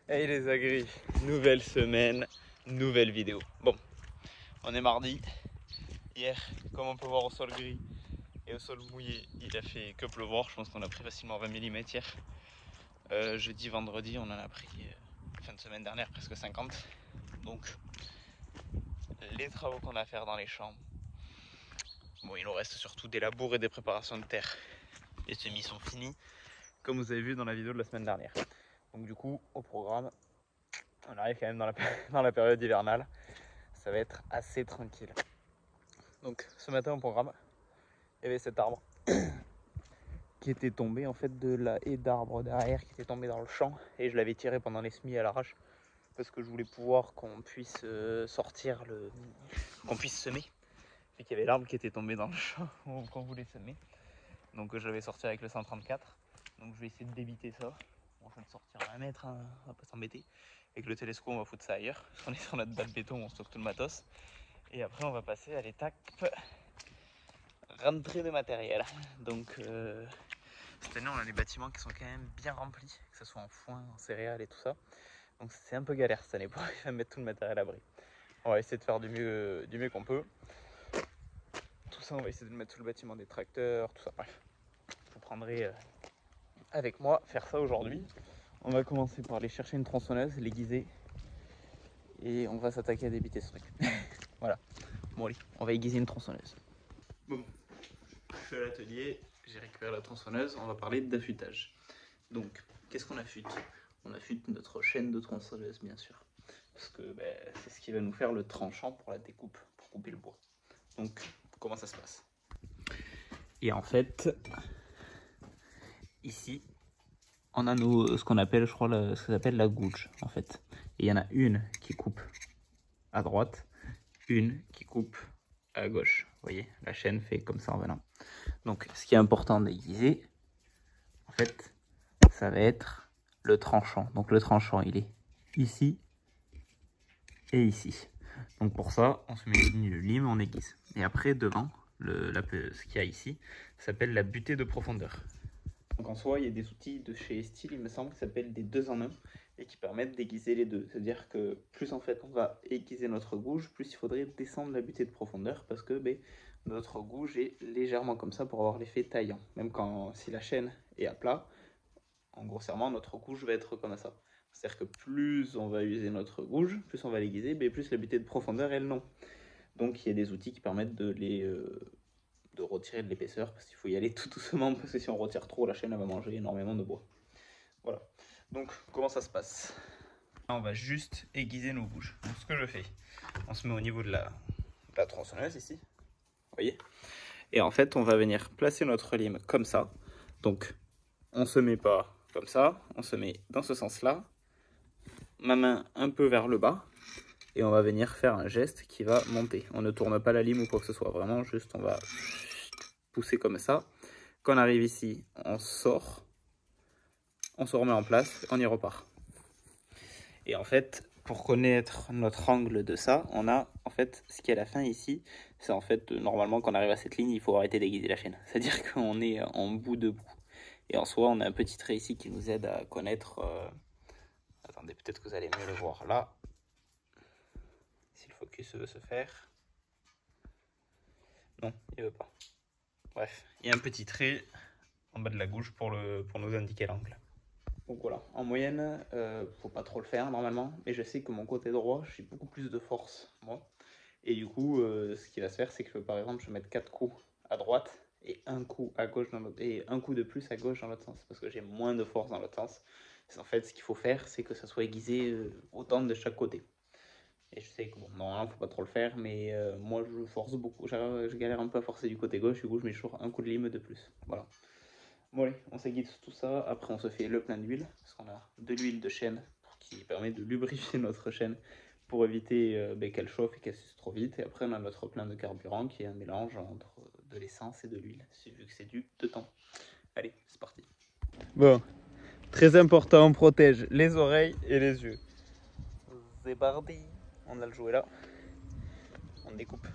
Hey les agris, nouvelle semaine, nouvelle vidéo. Bon, on est mardi. Hier, comme on peut voir au sol gris et au sol mouillé, il a fait que pleuvoir. Je pense qu'on a pris facilement 20 mm hier. Jeudi, vendredi, on en a pris fin de semaine dernière presque 50. Donc, les travaux qu'on a à faire dans les champs. Bon, il nous reste surtout des labours et des préparations de terre. Les semis sont finis, comme vous avez vu dans la vidéo de la semaine dernière. Donc du coup, au programme, on arrive quand même dans la période hivernale. Ça va être assez tranquille. Donc ce matin au programme, il y avait cet arbre qui était tombé en fait de la haie d'arbres derrière, qui était tombé dans le champ, et je l'avais tiré pendant les semis à l'arrache parce que je voulais pouvoir qu'on puisse qu'on puisse semer, vu qu'il y avait l'arbre qui était tombé dans le champ qu'on voulait semer. Donc je l'avais sorti avec le 134. Donc je vais essayer de débiter ça. On va de sortir à 1 mètre, hein, on va pas s'embêter. Avec le télescope, on va foutre ça ailleurs. On est sur notre balle de béton, on stocke tout le matos. Et après, on va passer à l'étape rentrée de matériel. Donc cette année, on a des bâtiments qui sont quand même bien remplis, que ce soit en foin, en céréales et tout ça. Donc c'est un peu galère cette année pour arriver à mettre tout le matériel à l'abri. On va essayer de faire du mieux qu'on peut. Tout ça, on va essayer de mettre sous le bâtiment des tracteurs, tout ça. Bref, vous prendrez avec moi faire ça aujourd'hui. On va commencer par aller chercher une tronçonneuse, l'aiguiser, et on va s'attaquer à débiter ce truc. Voilà. Bon allez, on va aiguiser une tronçonneuse. Bon, je suis à l'atelier, j'ai récupéré la tronçonneuse, on va parler d'affûtage. Donc, qu'est-ce qu'on affûte? On affûte notre chaîne de tronçonneuse, bien sûr. Parce que c'est ce qui va nous faire le tranchant pour la découpe, pour couper le bois. Donc, comment ça se passe? Et en fait, ici, on a ce qu'on appelle, je crois, ce que s'appelle la gouge, en fait. Et il y en a une qui coupe à droite, une qui coupe à gauche. Vous voyez, la chaîne fait comme ça en venant. Donc, ce qui est important d'aiguiser, en fait, ça va être le tranchant. Donc, le tranchant, il est ici et ici. Donc, pour ça, on se met une ligne de lime, on aiguise. Et après, devant, ce qu'il y a ici, ça s'appelle la butée de profondeur. Donc en soi, il y a des outils de chez Steel, il me semble, qui s'appellent des 2 en 1 et qui permettent d'aiguiser les deux. C'est-à-dire que plus en fait on va aiguiser notre gouge, plus il faudrait descendre la butée de profondeur parce que notre gouge est légèrement comme ça pour avoir l'effet taillant. Même si la chaîne est à plat, en grossièrement, notre gouge va être comme ça. C'est-à-dire que plus on va user notre gouge, plus on va l'aiguiser, plus la butée de profondeur, elle non. Donc il y a des outils qui permettent de retirer de l'épaisseur, parce qu'il faut y aller tout doucement, parce que si on retire trop, la chaîne elle va manger énormément de bois. Voilà. Donc comment ça se passe? On va juste aiguiser nos gouges. Donc ce que je fais, on se met au niveau de la tronçonneuse ici, vous voyez, et en fait on va venir placer notre lime comme ça. Donc on se met pas comme ça, on se met dans ce sens là, ma main un peu vers le bas, et on va venir faire un geste qui va monter. On ne tourne pas la lime ou quoi que ce soit, vraiment juste on va pousser comme ça. Quand on arrive ici, on sort, on se remet en place, on y repart. Et en fait, pour connaître notre angle de ça, on a en fait ce qui est à la fin ici, c'est en fait normalement quand on arrive à cette ligne, il faut arrêter d'aiguiser la chaîne. C'est-à-dire qu'on est en bout de bout. Et en soi, on a un petit trait ici qui nous aide à connaître. Attendez, peut-être que vous allez mieux le voir là. Si le focus veut se faire. Non, il veut pas. Bref, il y a un petit trait en bas de la gouge pour nous indiquer l'angle. Donc voilà, en moyenne, faut pas trop le faire normalement, mais je sais que mon côté droit, j'ai beaucoup plus de force, moi. Et du coup, ce qui va se faire, c'est que par exemple, je vais mettre 4 coups à droite et un coup à gauche dans l'autre, et un coup de plus à gauche dans l'autre sens, parce que j'ai moins de force dans l'autre sens. En fait, ce qu'il faut faire, c'est que ça soit aiguisé autant de chaque côté. Et je sais que bon, normalement, faut pas trop le faire, mais moi, je force beaucoup. Je galère un peu à forcer du côté gauche, du coup, je mets toujours un coup de lime de plus. Voilà. Bon allez, on s'aiguise tout ça, après on se fait le plein d'huile, parce qu'on a de l'huile de chêne qui permet de lubrifier notre chaîne pour éviter qu'elle chauffe et qu'elle s'use trop vite. Et après on a notre plein de carburant qui est un mélange entre de l'essence et de l'huile, vu que c'est du dedans. Allez, c'est parti. Bon, très important, on protège les oreilles et les yeux. C'est parti, on a le jouet là, on découpe.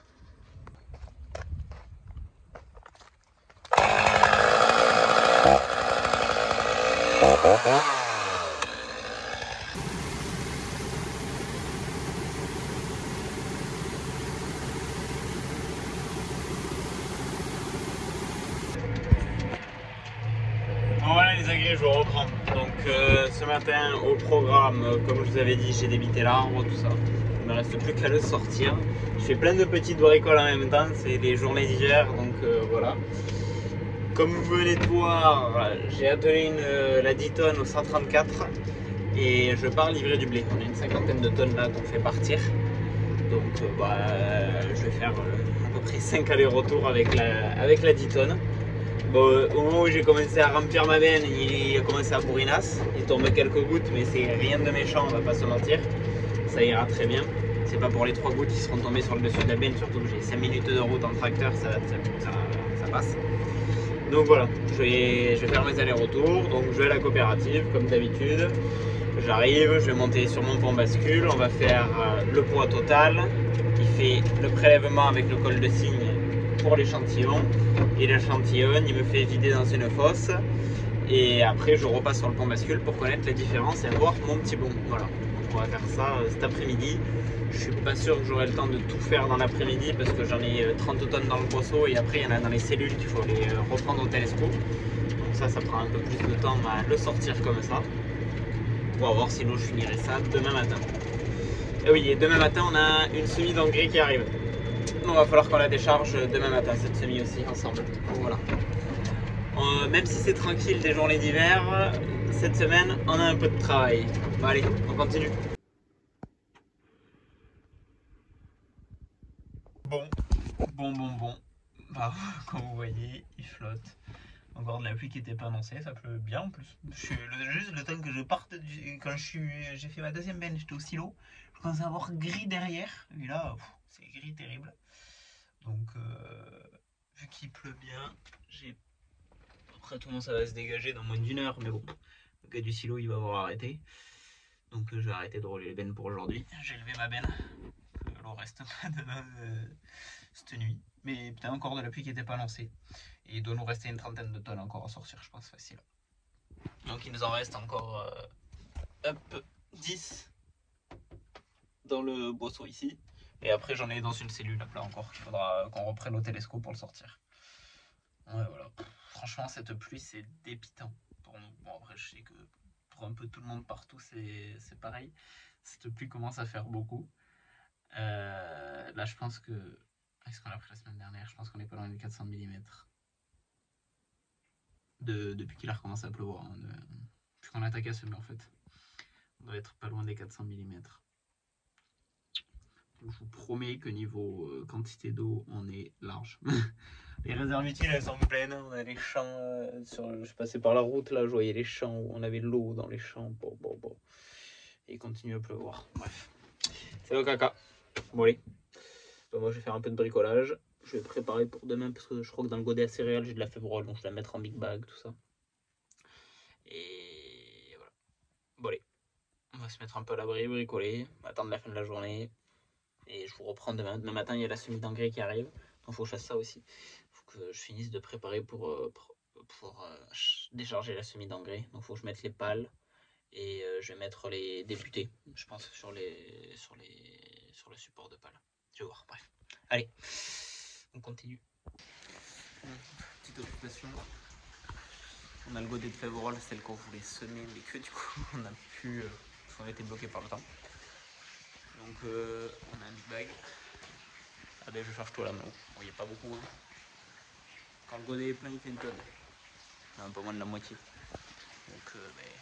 je reprends. Donc ce matin au programme, comme je vous avais dit, j'ai débité l'arbre, tout ça. Il ne me reste plus qu'à le sortir. Je fais plein de petites bricoles en même temps, c'est les journées d'hiver, donc voilà. Comme vous venez de voir, j'ai attelé la 10 tonnes au 134 et je pars livrer du blé. On a une cinquantaine de tonnes là qu'on fait partir. Donc je vais faire à peu près 5 allers-retours avec la 10 tonnes. Bon, au moment où j'ai commencé à remplir ma benne, il a commencé à bourrinasse. Il tombe quelques gouttes, mais c'est rien de méchant, on va pas se mentir. Ça ira très bien. C'est pas pour les 3 gouttes qui seront tombées sur le dessus de la benne, surtout que j'ai 5 minutes de route en tracteur, ça passe. Donc voilà, je vais faire mes allers-retours. Donc je vais à la coopérative comme d'habitude. J'arrive, je vais monter sur mon pont bascule. On va faire le poids total qui fait le prélèvement avec le col de cygne pour l'échantillon. Et l'échantillon, il me fait vider dans une fosse. Et après, je repasse sur le pont bascule pour connaître les différences et avoir mon petit bon. Voilà, donc on va faire ça cet après-midi. Je suis pas sûr que j'aurai le temps de tout faire dans l'après-midi parce que j'en ai 30 tonnes dans le poisson et après il y en a dans les cellules qu'il faut les reprendre au télescope. Donc ça prend un peu plus de temps à le sortir comme ça. On va voir, sinon je finirai ça demain matin. Et oui, et demain matin on a une semis d'engrais qui arrive. Donc il va falloir qu'on la décharge demain matin, cette semis aussi, ensemble. Donc voilà. Même si c'est tranquille des journées d'hiver, cette semaine on a un peu de travail. Bon allez, on continue. Bon. Bah, comme vous voyez, il flotte. Encore de la pluie qui n'était pas annoncée, ça pleut bien en plus. Juste le temps que je parte, quand j'ai fait ma deuxième benne, j'étais au silo, je commençais à avoir gris derrière. Et là, c'est gris terrible. Donc, vu qu'il pleut bien, après tout le monde ça va se dégager dans moins d'une heure, mais bon, le gars du silo il va avoir arrêté. Donc je vais arrêter de rouler les bennes pour aujourd'hui. J'ai levé ma benne. Le reste pas demain cette nuit. Mais putain, encore de la pluie qui n'était pas annoncée. Et il doit nous rester une trentaine de tonnes encore à sortir, je pense, facile. Donc il nous en reste encore 10 dans le boisseau ici. Et après j'en ai dans une cellule là encore qu'il faudra qu'on reprenne au télescope pour le sortir. Ouais, voilà. Franchement, cette pluie c'est dépitant pour nous. Bon, après je sais que pour un peu tout le monde partout c'est pareil. Cette pluie commence à faire beaucoup. Là je pense que... Est-ce qu'on a pris la semaine dernière? Je pense qu'on est pas loin des 400 mm. Depuis qu'il a recommencé à pleuvoir. Hein, depuis qu'on a attaqué à semer en fait. On doit être pas loin des 400 mm. Donc, je vous promets que niveau quantité d'eau, on est large. Les réserves utiles, elles sont pleines. On a les champs. Je passais par la route là, je voyais les champs où on avait de l'eau dans les champs. Bon. Et il continue à pleuvoir. Bref. C'est le caca. Bon allez. Donc moi je vais faire un peu de bricolage. Je vais préparer pour demain parce que je crois que dans le godet à céréales j'ai de la févrole. Donc je vais la mettre en big bag, tout ça. Et voilà. Bon allez. On va se mettre un peu à l'abri, bricoler. Attendre la fin de la journée. Et je vous reprends demain. Demain matin il y a la semis d'engrais qui arrive. Donc il faut que je fasse ça aussi. Il faut que je finisse de préparer pour décharger la semis d'engrais. Donc il faut que je mette les pales. Et je vais mettre les députés, je pense, sur le support de pale. Je vais voir, bref. Allez, on continue. Petite occupation. On a le godet de févrole, celle qu'on voulait semer, mais que du coup, on a pu... parce qu'on a été bloqué par le temps. Donc, on a un big bag. Ah ben, je charge tout là, mais bon, il n'y a pas beaucoup. Hein. Quand le godet est plein, il fait une tonne. Un peu moins de la moitié. Donc,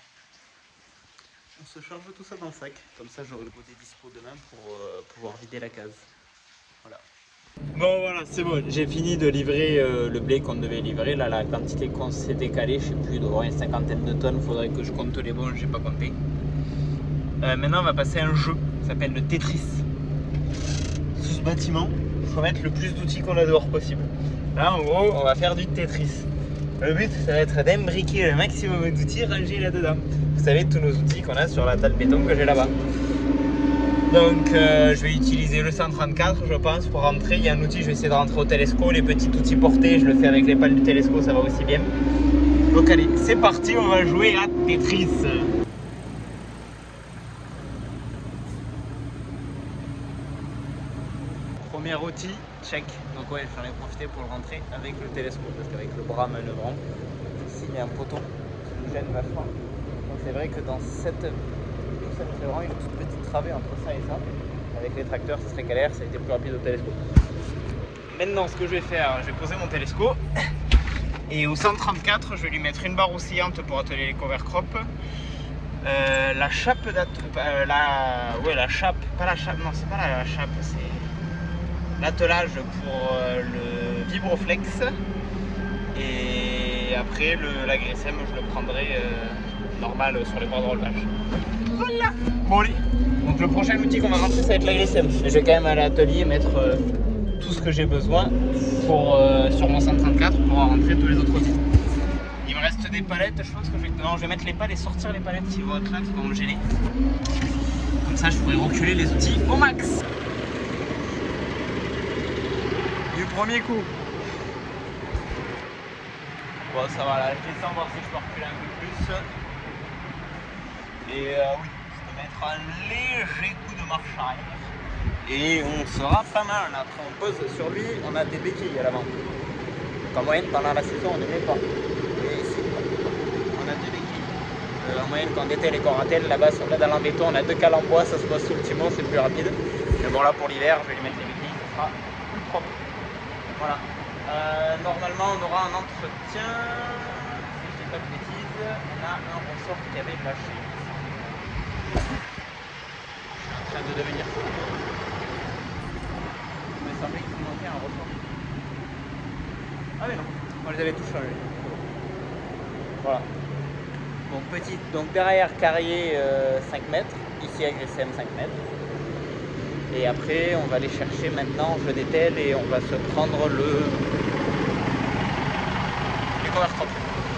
on se charge tout ça dans le sac, comme ça j'aurai le godet dispo demain pour pouvoir vider la case. Voilà. Bon voilà, c'est bon, j'ai fini de livrer le blé qu'on devait livrer. Là, la quantité qu'on s'était calée, je sais plus, il doit y avoir une cinquantaine de tonnes, faudrait que je compte les bons, j'ai pas compté. Maintenant on va passer à un jeu qui s'appelle le Tetris. Sous ce bâtiment, il faut mettre le plus d'outils qu'on a dehors possible. Là en gros, on va faire du Tetris. Le but, ça va être d'imbriquer le maximum d'outils rangés là-dedans. Vous savez, tous nos outils qu'on a sur la table béton que j'ai là-bas. Donc, je vais utiliser le 134, je pense, pour rentrer. Il y a un outil, je vais essayer de rentrer au télescope. Les petits outils portés, je le fais avec les pales du télescope, ça va aussi bien. Donc, allez, c'est parti, on va jouer à Tetris. Premier outil, check. Donc ouais, j'en ai profité pour le rentrer avec le télescope parce qu'avec le bras manœuvrant, ici il y a un poteau qui nous gêne vachement. Donc c'est vrai que dans cette c'est vraiment une toute petite travée entre ça et ça. Avec les tracteurs, ça serait galère, ça a été plus rapide au télescope. Maintenant, ce que je vais faire, je vais poser mon télescope. Et au 134, je vais lui mettre une barre oscillante pour atteler les cover crop. La chape la chape, pas la chape, non c'est pas la chape, c'est l'attelage pour le vibroflex. Et après la GSM, je le prendrai normal sur les bords de relevage. Voilà. Bon allez. Donc le prochain outil qu'on va rentrer, ça va être la GSM. Je vais quand même à l'atelier mettre tout ce que j'ai besoin pour, sur mon 134 pour rentrer tous les autres outils. Il me reste des palettes, je pense que je vais mettre les pales et sortir les palettes qui vont être là, qui vont me gêner. Comme ça je pourrai reculer les outils au max. Du premier coup. Bon ça va là, je descends voir si je peux reculer un peu plus. Et oui, je vais mettre un léger coup de marche arrière. Et on sera pas mal. Après on pose sur lui, on a des béquilles à l'avant. En moyenne pendant la saison on ne met pas. Et ici on a deux béquilles. En moyenne quand on était les coratels, là-bas sur là dans l'embéton on a deux cales en bois, ça se pose sous le timon, c'est plus rapide. Mais bon là pour l'hiver je vais lui mettre les béquilles, ça sera plus propre. Voilà. Normalement on aura un entretien, si je dis pas de bêtises, on a un ressort qui avait lâché. Je suis en train de devenir fou. Il me semblait qu'il manquait un ressort. Ah mais non, on les avait tous changés. Voilà. Donc petite, donc derrière carrier 5 mètres, ici GSM 5 mètres. Et après on va aller chercher maintenant, je dételle et on va se prendre les cover crop.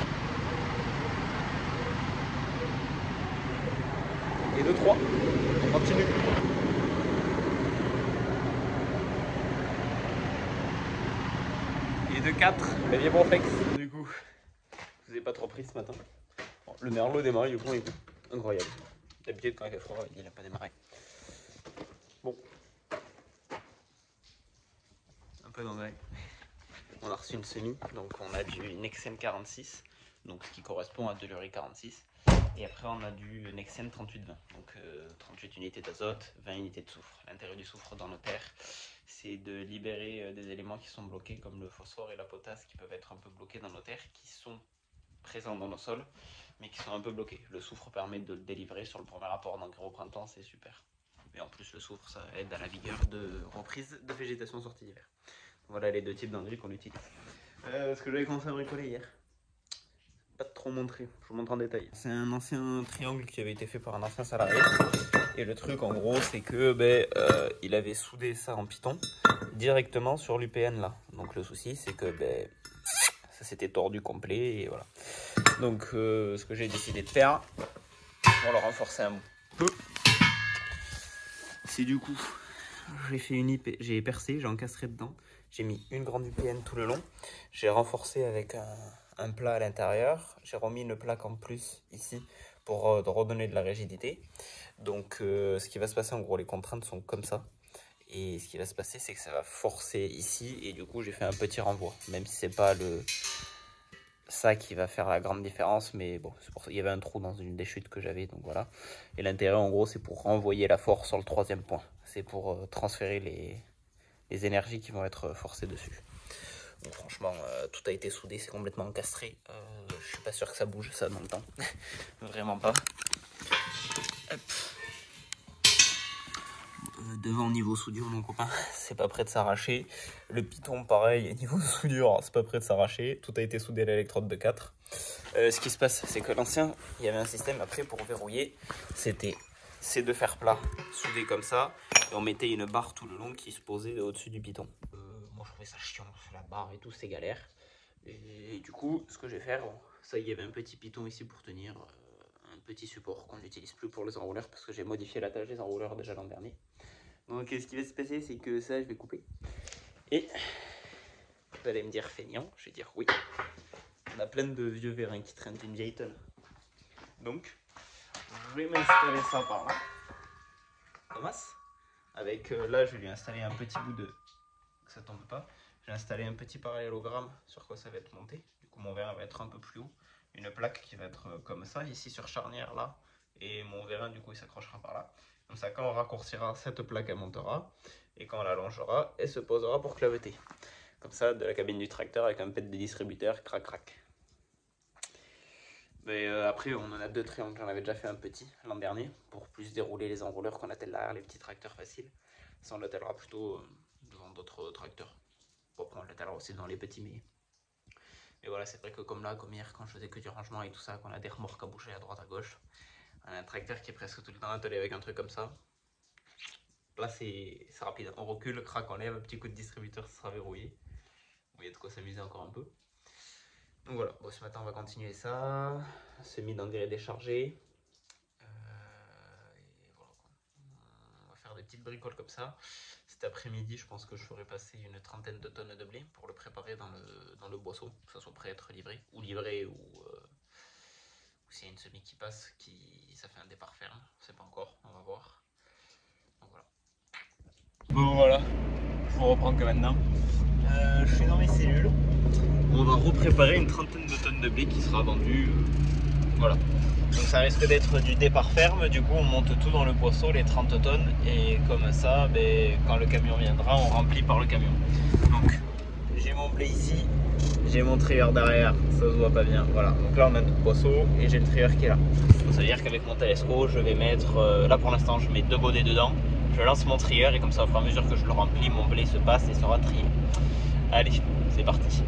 Et 2-3, on continue. Et 2-4, le vibroflex. Du coup, je vous ai pas trop pris ce matin. Bon, le merlot démarre du coup, il est incroyable. D'habitude quand il fait froid, il n'a pas démarré. Bon. Un peu d'engrais. On a reçu une semi, donc on a du Nexen 46, donc ce qui correspond à de l'Uri 46. Et après on a du Nexen 3820, donc 38 unités d'azote, 20 unités de soufre. L'intérêt du soufre dans nos terres, c'est de libérer des éléments qui sont bloqués, comme le phosphore et la potasse, qui peuvent être un peu bloqués dans nos terres, qui sont présents dans nos sols, mais qui sont un peu bloqués. Le soufre permet de le délivrer sur le premier rapport d'engrais au printemps, c'est super. Et en plus le soufre, ça aide à la vigueur de reprise de végétation sortie d'hiver. Voilà les deux types d'engrais qu'on utilise. Ce que j'avais commencé à bricoler hier. Pas trop montré, je vous montre en détail. C'est un ancien triangle qui avait été fait par un ancien salarié. Et le truc en gros c'est que il avait soudé ça en Python directement sur l'UPN là. Donc le souci c'est que ça s'était tordu complet et voilà. Donc ce que j'ai décidé de faire pour le renforcer un peu, c'est du coup j'ai fait j'ai percé, j'ai encastré dedans. J'ai mis une grande UPN tout le long. J'ai renforcé avec un plat à l'intérieur. J'ai remis une plaque en plus ici pour redonner de la rigidité. Donc ce qui va se passer en gros, les contraintes sont comme ça. Et ce qui va se passer c'est que ça va forcer ici. Et du coup j'ai fait un petit renvoi. Même si c'est pas ça qui va faire la grande différence. Mais bon, c'est pour ça. Il y avait un trou dans une des chutes que j'avais. Donc voilà. Et l'intérêt en gros c'est pour renvoyer la force sur le troisième point. C'est pour transférer les énergies qui vont être forcées dessus. Donc franchement, tout a été soudé, c'est complètement encastré. Je suis pas sûr que ça bouge ça dans le temps. Vraiment pas. Hop. Devant niveau soudure, mon copain, c'est pas prêt de s'arracher. Le Python pareil, niveau soudure, c'est pas prêt de s'arracher. Tout a été soudé à l'électrode de 4. Ce qui se passe, c'est que l'ancien, il y avait un système après pour verrouiller. C'était ces deux fers plats soudés comme ça. Et on mettait une barre tout le long qui se posait au-dessus du Python. Moi je trouvais ça chiant, la barre et tout, c'est galère. Et du coup, ce que je vais faire, ça il y avait un petit Python ici pour tenir, un petit support qu'on n'utilise plus pour les enrouleurs parce que j'ai modifié l'attache des enrouleurs déjà l'an dernier. Donc ce qui va se passer, c'est que ça je vais couper. Et vous allez me dire feignant, je vais dire oui. On a plein de vieux vérins qui traînent une vieille tonne. Donc, je vais m'installer ça par là. Thomas. Avec là, je vais lui installer un petit bout de... que ça tombe pas. J'ai installé un petit parallélogramme sur quoi ça va être monté. Du coup, mon verre va être un peu plus haut. une plaque qui va être comme ça, ici sur charnière là, et mon vérin du coup il s'accrochera par là. Comme ça, quand on raccourcira, cette plaque elle montera, et quand on l'allongera, elle se posera pour claveter. Comme ça, de la cabine du tracteur avec un pet de distributeur, crac crac. Mais après, on en a deux triangles, j'en avais déjà fait un petit l'an dernier, pour plus dérouler les enrouleurs qu'on attelle derrière les petits tracteurs faciles. Ça, on l'attellera plutôt devant d'autres tracteurs. Bon, après, on l'attellera aussi devant les petits, mais voilà, c'est vrai que comme là, comme hier, quand je faisais que du rangement et tout ça, qu'on a des remorques à bouger à droite, à gauche, on a un tracteur qui est presque tout le temps attelé avec un truc comme ça. Là, c'est rapide. On recule, crac, on lève, un petit coup de distributeur, ça sera verrouillé. Bon, il y a de quoi s'amuser encore un peu. Donc voilà, bon, ce matin, on va continuer ça. Semi d'engrais déchargé. Et voilà, on va faire des petites bricoles comme ça. Cet après-midi, je pense que je ferai passer une trentaine de tonnes de blé pour le préparer dans le boisseau, que ça soit prêt à être livré, ou s'il y a une semis qui passe, ça fait un départ ferme, je sais pas encore, on va voir. Donc voilà. Bon voilà, je vous reprends que maintenant. Je suis dans mes cellules. On va repréparer une trentaine de tonnes de blé qui sera vendue. Voilà. Donc ça risque d'être du départ ferme, du coup on monte tout dans le boisseau, les 30 tonnes, et comme ça, quand le camion viendra, on remplit par le camion. Donc j'ai mon blé ici, j'ai mon trieur derrière, ça se voit pas bien, voilà. Donc là on a notre boisseau et j'ai le trieur qui est là. Donc ça veut dire qu'avec mon Telesco, je vais mettre, là pour l'instant je mets 2 godets dedans, je lance mon trieur et comme ça au fur et à mesure que je le remplis, mon blé se passe et sera trié. Allez, c'est parti.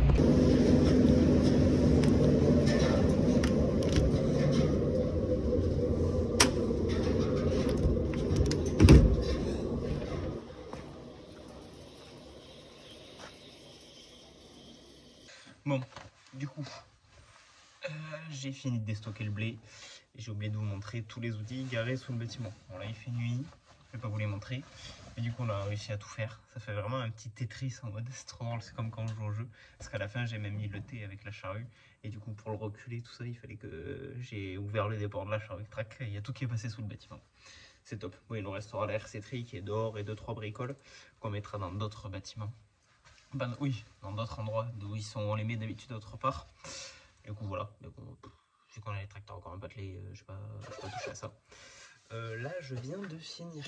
Bon, du coup, j'ai fini de déstocker le blé. J'ai oublié de vous montrer tous les outils garés sous le bâtiment. Bon là il fait nuit, je vais pas vous les montrer. Mais du coup on a réussi à tout faire. Ça fait vraiment un petit Tetris en mode c'est trop drôle, c'est comme quand on joue au jeu. Parce qu'à la fin j'ai même mis le thé avec la charrue. Et du coup pour le reculer tout ça, il fallait que j'ai ouvert le déport de la charrue. Trac, il y a tout qui est passé sous le bâtiment. C'est top. Bon, il nous restera la RC Tri qui est dehors et 2-3 bricoles qu'on mettra dans d'autres bâtiments. Ben oui, dans d'autres endroits d'où on les met d'habitude autre part. Du coup voilà, mais bon, vu qu'on a les tracteurs encore un peu attelés, je vais pas toucher à ça. Là je viens de finir.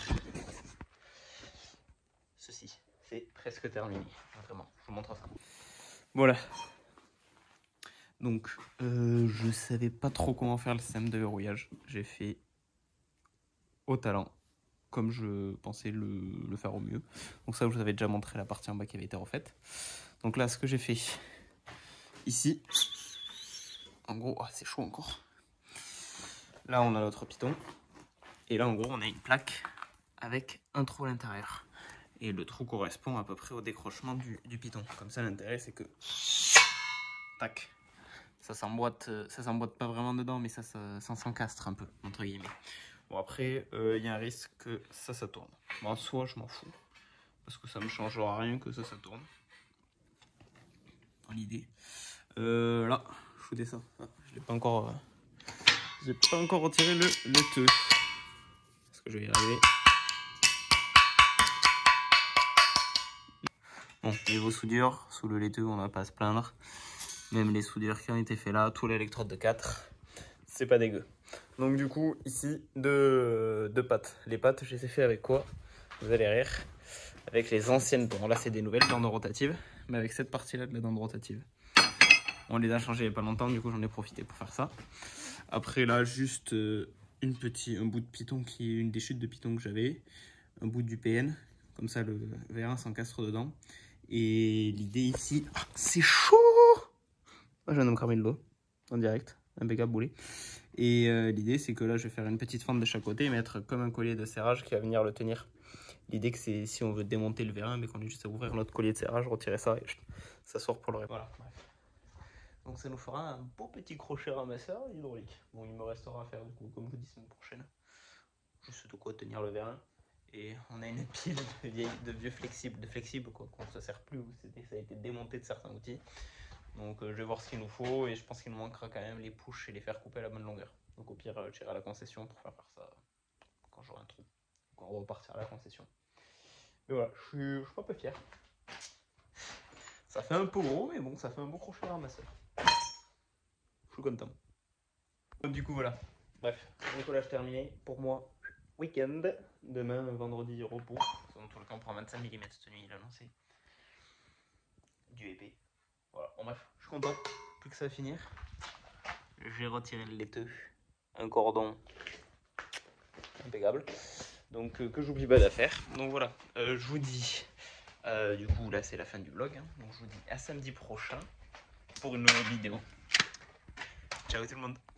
Ceci, c'est presque terminé, vraiment, je vous montre ça. Voilà. Donc je savais pas trop comment faire le système de verrouillage. J'ai fait au talent, comme je pensais le faire au mieux. Donc ça, je vous avais déjà montré la partie en bas qui avait été refaite. Donc là, ce que j'ai fait ici, en gros, oh, c'est chaud encore. Là, on a notre piton. Et là, en gros, on a une plaque avec un trou à l'intérieur. Et le trou correspond à peu près au décrochement du piton. Comme ça, l'intérêt, c'est que... Tac. Ça s'emboîte pas vraiment dedans, mais ça s'encastre un peu, entre guillemets. Bon, après, il y a un risque que ça tourne. Bon, en soi, je m'en fous. Parce que ça me changera rien que ça tourne. Dans l'idée. Là, je vous dis ça. Ah, je l'ai pas encore... j'ai pas encore retiré le laiteux. Est-ce que je vais y arriver? Bon, niveau soudure, sous le laiteux, on va pas se plaindre. Même les soudures qui ont été faites là, tout l'électrode de 4, c'est pas dégueu. Donc du coup, ici, deux pattes. Les pattes, je les ai fait avec quoi? Vous allez rire. Avec les anciennes dents. Là, c'est des nouvelles dents rotatives, mais avec cette partie-là de la dent rotative. On les a changées il n'y a pas longtemps, du coup, j'en ai profité pour faire ça. Après, là, juste un bout de piton, une des chutes de piton que j'avais. Un bout du PN. Comme ça, le vérin s'encastre dedans. Et l'idée ici... Ah, c'est chaud! Moi, je viens de me cramer le dos. En direct. Impeccable boulet. Et l'idée, c'est que là, je vais faire une petite fente de chaque côté et mettre comme un collier de serrage qui va venir le tenir. L'idée, c'est si on veut démonter le vérin, mais qu'on ait juste à ouvrir notre collier de serrage, retirer ça et ça sort pour le reste. Voilà. Donc ça nous fera un beau petit crochet ramasseur hydraulique. Bon, il me restera à faire du coup, comme je vous dis, semaine prochaine. Juste de quoi tenir le vérin. Et on a une pile de vieux flexibles quoi, qu'on ne se sert plus, ça a été démonté de certains outils. Donc je vais voir ce qu'il nous faut et je pense qu'il nous manquera quand même les pushs et les faire couper à la bonne longueur. Donc au pire, j'irai à la concession pour faire ça quand j'aurai un trou. Donc on va repartir à la concession. Mais voilà, je suis pas peu fier. Ça fait un peu gros, mais bon, ça fait un beau crochet ramasseur. je suis content. Du coup, voilà. Bref, bricolage terminé. Pour moi, week-end. Demain, vendredi, repos. Dans tout le cas, on prend 25 mm cette nuit, il a lancé. Du épais. Voilà, bon, bref, je suis content. Plus que ça à finir. J'ai retiré le laiteux. Un cordon impeccable. Donc, que j'oublie pas d'affaire. Donc voilà, je vous dis. Du coup, là, c'est la fin du vlog. Hein. Donc, je vous dis à samedi prochain pour une nouvelle vidéo. Ciao tout le monde.